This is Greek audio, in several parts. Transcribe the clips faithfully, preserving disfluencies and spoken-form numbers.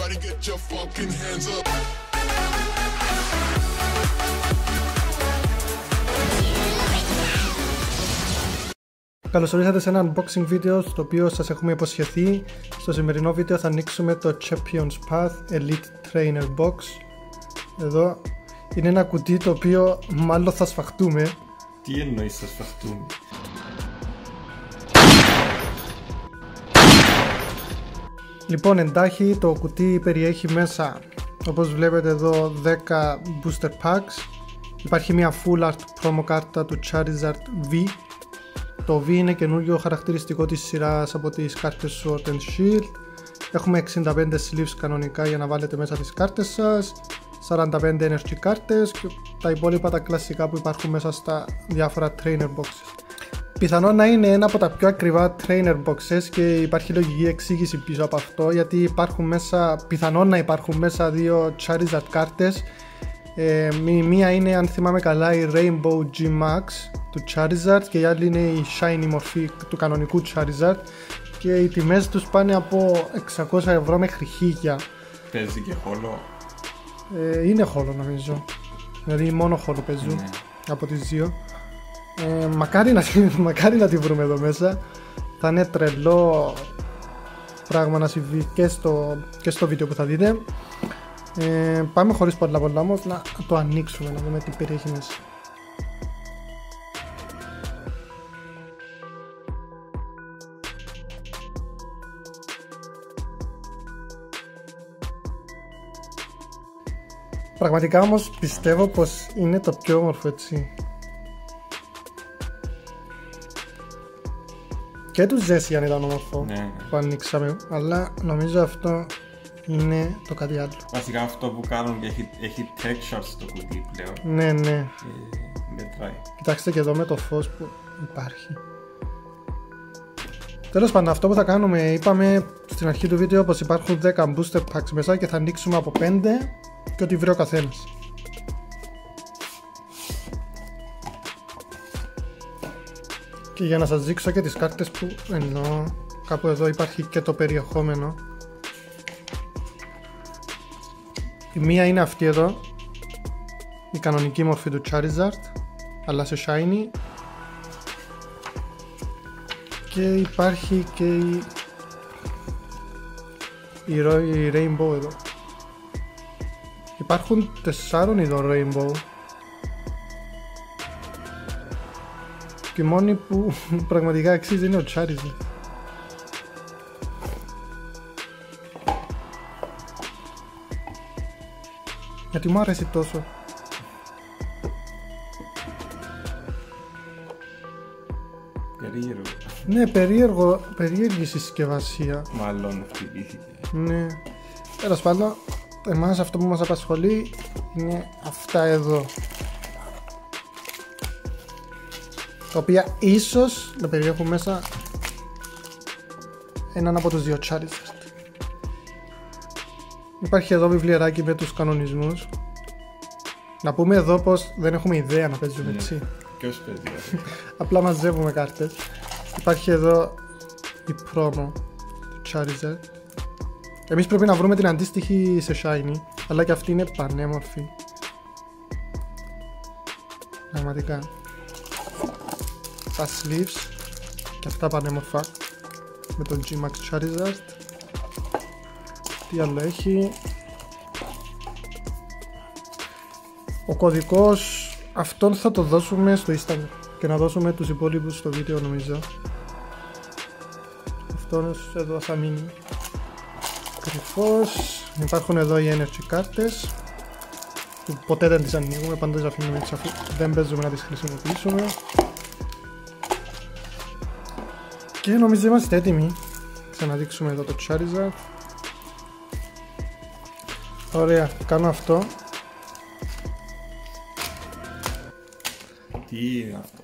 Everybody get your fucking hands up. Καλώς ορίσατε σε ένα unboxing βίντεο στο οποίο σας έχουμε υποσχεθεί. Στο σημερινό βίντεο θα ανοίξουμε το Champions Path Elite Trainer Box. Εδώ είναι ένα κουτί το οποίο μάλλον θα σφαχτούμε. Τι εννοείς θα σφαχτούμε? Λοιπόν, εντάχει το κουτί περιέχει μέσα, όπως βλέπετε εδώ, δέκα booster packs. Υπάρχει μια full art promo κάρτα του Charizard V. Το V είναι καινούριο χαρακτηριστικό της σειράς από τις κάρτες Sword and Shield. Έχουμε εξήντα πέντε sleeves κανονικά για να βάλετε μέσα τις κάρτες σας, σαράντα πέντε energy κάρτες και τα υπόλοιπα τα κλασικά που υπάρχουν μέσα στα διάφορα trainer boxes. Πιθανόν να είναι ένα από τα πιο ακριβά trainer boxes και υπάρχει λογική εξήγηση πίσω από αυτό, γιατί υπάρχουν μέσα, πιθανόν να υπάρχουν μέσα δύο Charizard κάρτες. Ε, μία είναι, αν θυμάμαι καλά, η Rainbow G-Max του Charizard και η άλλη είναι η Shiny μορφή του κανονικού Charizard και οι τιμές τους πάνε από εξακόσια ευρώ μέχρι χίλια. Παίζει και χόλο? Ε, είναι χόλο νομίζω, δηλαδή μόνο χόλο παίζουν, ναι, από τις δύο. Ε, μακάρι, να, μακάρι να τη βρούμε εδώ μέσα. Θα είναι τρελό πράγμα να συμβεί και στο, και στο βίντεο που θα δείτε. Ε, πάμε χωρίς πολλά πολλά όμως να το ανοίξουμε, να δούμε τι περιέχει μέσα. Πραγματικά όμως πιστεύω πως είναι το πιο όμορφο, έτσι. Και του Ζέσι αν ήταν όμορφο, ναι, ναι, που ανοίξαμε, αλλά νομίζω αυτό είναι το κάτι άλλο. Βασικά αυτό που κάνουν και έχει, έχει texture στο κουτί πλέον. Ναι, ναι. Και μετράει. Κοιτάξτε και εδώ με το φως που υπάρχει. Τέλος πάντων, αυτό που θα κάνουμε, είπαμε στην αρχή του βίντεο πως υπάρχουν δέκα booster packs μέσα και θα ανοίξουμε από πέντε και ό,τι βρει ο καθένας. Και για να σας δείξω και τις κάρτες που εννοώ, κάπου εδώ υπάρχει και το περιεχόμενο. Η μία είναι αυτή εδώ, η κανονική μορφή του Charizard, αλλά σε shiny. Και υπάρχει και η, η, η Rainbow εδώ. Υπάρχουν τεσσάρων ειδών Rainbow. Και η μόνη που πραγματικά αξίζει είναι ο Charizard. Γιατί μου αρέσει τόσο. Περίεργο. Ναι, περίεργο, περίεργη συσκευασία. Μάλλον χτυπήθηκε. Ναι. Τέλος πάντων, εμάς αυτό που μας απασχολεί είναι αυτά εδώ, τα οποία ίσως να περιέχουν μέσα έναν από τους δύο Charizard. Υπάρχει εδώ βιβλιαράκι με τους κανονισμούς. Να πούμε εδώ πως δεν έχουμε ιδέα να παίζουμε, έτσι. Ποιος παίζει? Απλά μαζεύουμε κάρτες. Υπάρχει εδώ η promo του Charizard. Εμείς πρέπει να βρούμε την αντίστοιχη σε shiny, αλλά και αυτή είναι πανέμορφη. Πραγματικά. Τα sleeves και αυτά πανέμορφα με τον G-Max Charizard. Τι άλλο έχει? Ο κωδικός αυτόν θα το δώσουμε στο Instagram και να δώσουμε τους υπόλοιπους στο βίντεο, νομίζω. Αυτός εδώ θα μείνει κρυφός. Υπάρχουν εδώ οι energy κάρτες που ποτέ δεν τις ανοίγουμε, πάντα τις αφήνουμε έτσι αφού δεν παίζουμε να τις χρησιμοποιήσουμε. Και νομίζω είμαστε έτοιμοι. Ξαναδείξουμε εδώ το Charizard. Ωραία, κάνω αυτό. Τι είναι αυτό?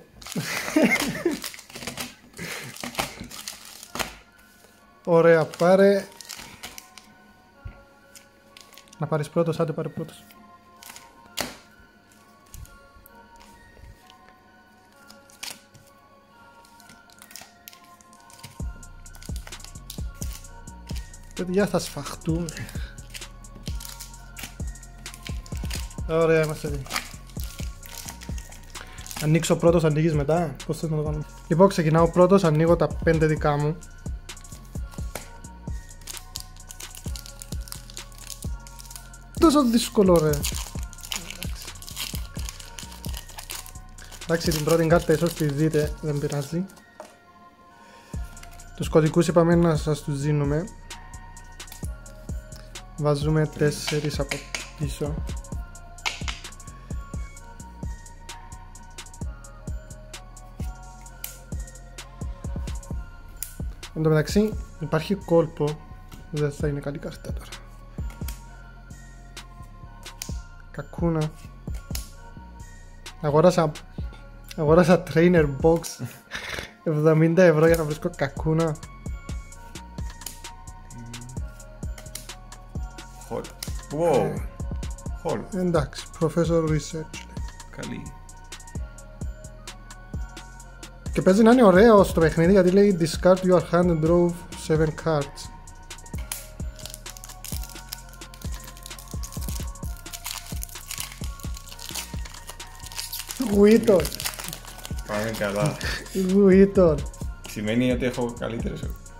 Ωραία, πάρε. Να πάρεις πρώτος, άντε πάρε πρώτος. Παιδιά, θα σφαχτούμε. Ωραία, είμαστε έτοιμοι. Ανοίξω πρώτος, ανοίγεις μετά. Πώς θες να το κάνουμε? Λοιπόν, ξεκινάω πρώτος, ανοίγω τα πέντε δικά μου. Τόσο δύσκολο ρε. Εντάξει, την πρώτη κάρτα ίσως τη δείτε, δεν πειράζει. Τους κωδικούς είπαμε να σας τους δίνουμε. Βάζουμε τέσσερις από πίσω. Εν τω μεταξύ υπάρχει κόλπο, δεν θα είναι καλή κάρτα τώρα. Κακούνα. Αγόρασα, αγόρασα trainer box εβδομήντα ευρώ για να βρίσκω κακούνα. Χολ. Wow. Χολ. Εντάξει, professor research. Καλή. Και παίζει να είναι ωραίο στο παιχνίδι γιατί λέει discard your hand and draw seven cards. Γουίτον. Πάμε καλά. Γουίτον. Σημαίνει ότι έχω καλύτερες.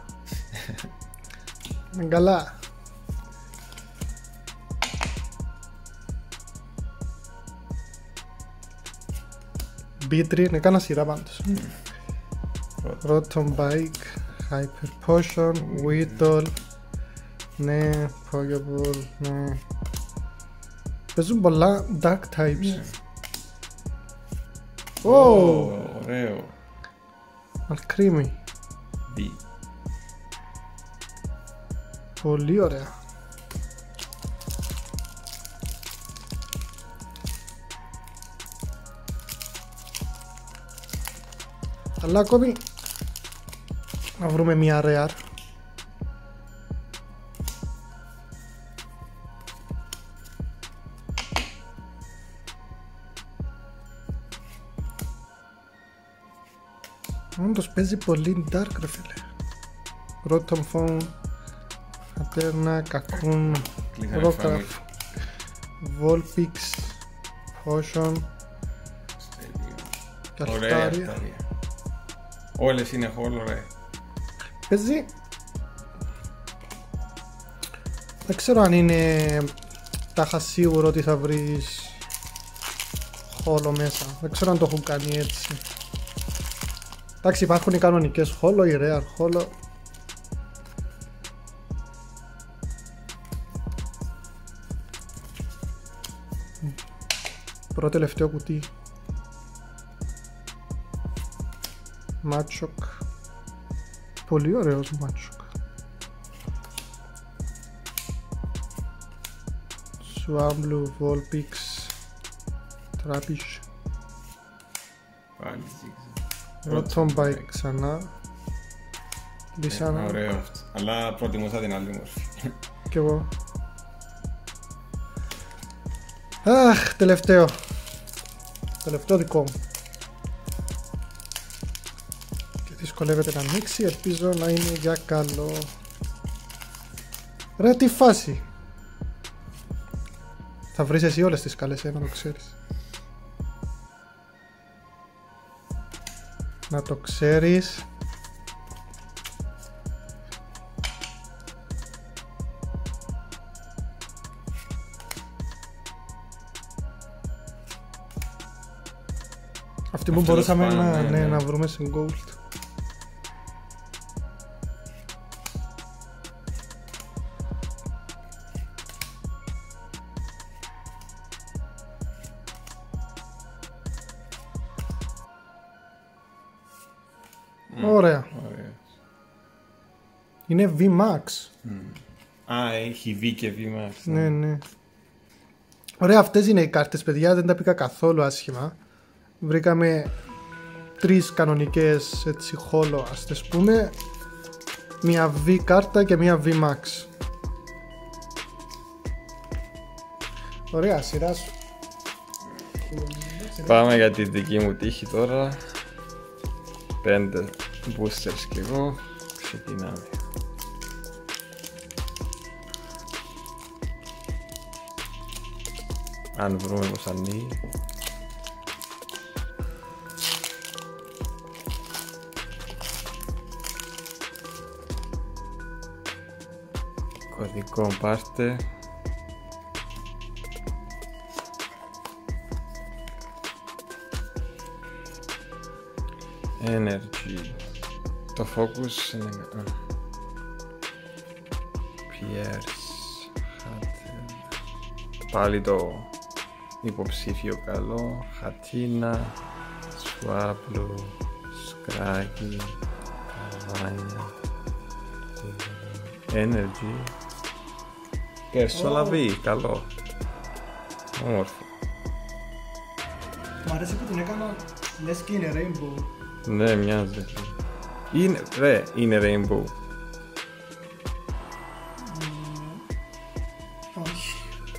Καλά. Μπίτριν, έκανα σειρά πάντως. Rotom Bike, Hyper Potion, Weedle. Ναι, Pokeball, ναι. Παίζουν πολλά Dark Types. Ω! Ωραίο. Alcremie. B. Πολύ ωραία. Αλλά ακόμη να βρούμε μια rare. Όντως παίζει πολύ dark ρε φίλε. Rotom Phone, Aterna, Cocoon, Rockruff, Vulpix, Potion και Ωραία Altaria. αυτά. Όλες είναι χόλ, ωραία. Παίζει. Δεν ξέρω αν είναι τάχα σίγουρο ότι θα βρεις χόλο μέσα. Δεν ξέρω αν το έχουν κάνει έτσι. Εντάξει, υπάρχουν οι κανονικές χόλο, οι rare χόλο. Πρώτο τελευταίο κουτί. Μάτσοκ. Πολύ ωραίος Μάτσοκ. Swablu, Vulpix, Trappish. Πάλι zigzag. Rotom Bike ξανά. Λυσάνα. Ωραίο αυτό. Αλλά προτιμούσα την άλλη μορφή. Κι εγώ. Αχ, τελευταίο. Τελευταίο δικό μου. Και δυσκολεύεται να ανοίξει, ελπίζω να είναι για καλό. Ρε, τι φάση. Θα βρεις εσύ όλες τις καλές, ε, να το ξέρεις. Να το ξέρεις. Αυτή που Αυτό μπορούσαμε το να, σπάνε, ναι, ναι. να βρούμε σε gold. Ωραία. Ωραία. Είναι V-Max. Α, έχει V και V Max. Ναι, ναι. Ωραία, αυτές είναι οι κάρτες, παιδιά. Δεν τα πήγα καθόλου άσχημα. Βρήκαμε τρεις κανονικές έτσι χόλο, ας τις πούμε. Μια V κάρτα και μια V-Max. Ωραία, σειρά σου. Πάμε για τη δική μου τύχη τώρα. Πέντε boosters κι εγώ. Ξεκινάμε. Αν βρούμε πως ανοίγει. Κωδικό πάρτε. Energy. Το focus είναι... Pierce. Πάλι το υποψήφιο καλό. Χατίνα. Σουάπλου. Σκράκι. Καρβάνια. Energy. Περσολαβή. Καλό. Όμορφο. Μ' αρέσει που την έκανα λες και είναι rainbow. Ναι, μοιάζει. Είναι, ρε, είναι rainbow. Όχι.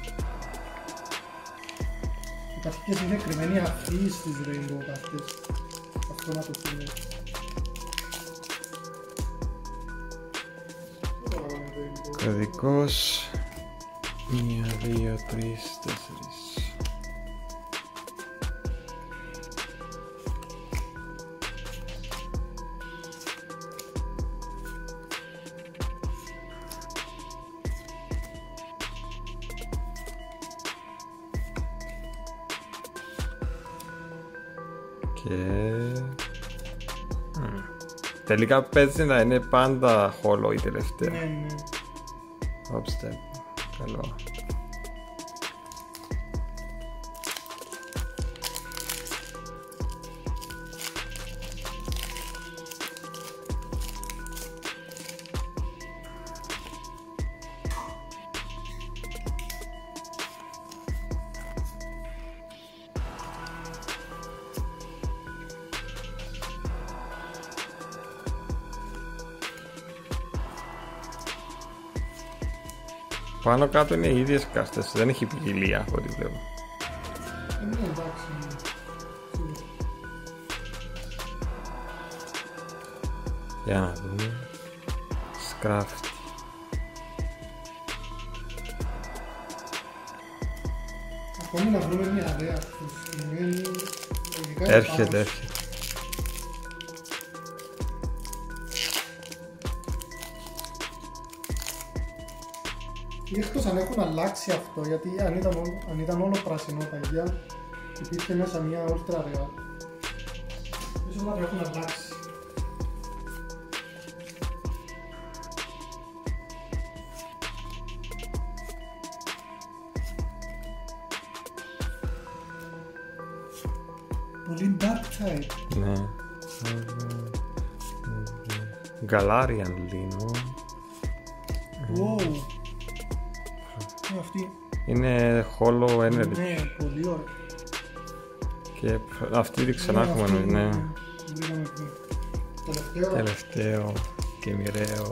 Υπάρχει και συγκεκριμένη αυτή στις rainbow κάρτες. Αυτό να το θυμώ. Κωδικός. Μία, δύο, τρεις, τέσσερις. Και... Mm. Τελικά παίζει να είναι πάντα χόλο η τελευταία. Ναι, ναι. Obstacle. Καλό. Πάνω κάτω είναι οι ίδιες κάρτες, δεν έχει ποικιλία από ό,τι βλέπω. Ε, ναι, εντάξει. Για να δούμε. Σκράφτη. Ακόμη να βρούμε μια ρέα που σημαίνει... Έρχεται, έρχεται. Ή εκτός αν έχουν αλλάξει αυτό, γιατί αν ήταν, αν ήταν όλο πράσινο ταγιά, υπήρχε μέσα μια ultra real. Ίσως να το έχουν αλλάξει. Πολύ dark type. Ναι. Galarian Lino. Wow. Είναι αυτή. Είναι hollow energy. Ναι, πολύ ωραία. Και αυτή τη ξανά Ναι, έχουμε, αυτή, ναι. βρήκαμε πριν. Τελευταίο. Τελευταίο και μοιραίο.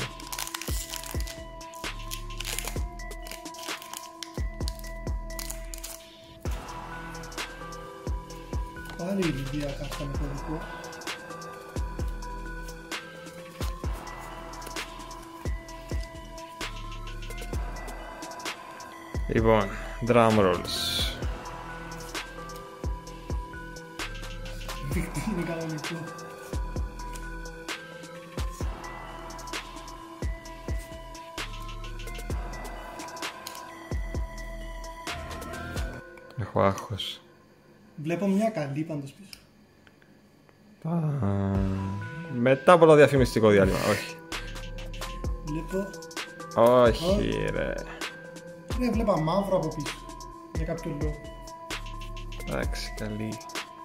Πάλι η Λιδία κάρτα με το δικό. Λοιπόν, drum rolls. Είναι κανονικό. Έχω άγχος. Βλέπω μια καλή πάντως πίσω. Α, μετά από το διαφημιστικό διάλειμμα, όχι. Βλέπω... Όχι ρε. Ναι, βλέπα μαύρο από πίσω. Για κάποιο λόγο. Εντάξει, καλή.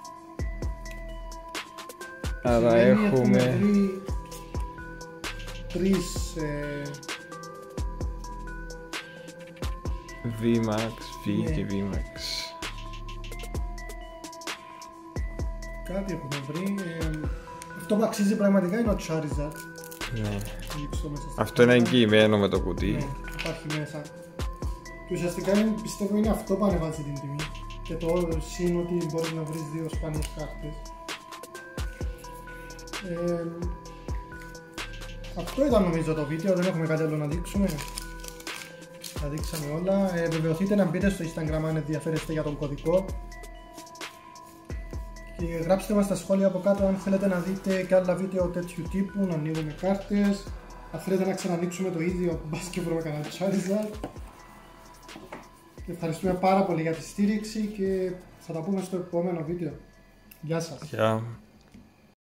Άρα Σημαίνει έχουμε... βρει τρεις... Ε... V-Max, V Ναι. και V-Max. Κάτι έχουμε βρει. Ε... Αυτό που αξίζει πραγματικά είναι ο Charizard. Ναι. Ανοίξω μέσα στα Αυτό είναι κάρτα. εγγυημένο με το κουτί. Ναι, υπάρχει μέσα. Και ουσιαστικά είναι, πιστεύω είναι αυτό που ανεβάζει την τιμή. Και το συν ότι μπορείς να βρεις δύο σπάνιες κάρτες. Ε, αυτό ήταν νομίζω το βίντεο, δεν έχουμε κάτι άλλο να δείξουμε. Τα δείξαμε όλα. Ε, βεβαιωθείτε να μπείτε στο Instagram αν ενδιαφέρεστε για τον κωδικό. Και γράψτε μας στα σχόλια από κάτω αν θέλετε να δείτε και άλλα βίντεο τέτοιου τύπου, να ανοίγουμε κάρτες. Αν θέλετε να ξανανοίξουμε το ίδιο, μπας και βρούμε κανένα Charizard. Ευχαριστούμε πάρα πολύ για τη στήριξη και θα τα πούμε στο επόμενο βίντεο. Γεια σας. Γεια.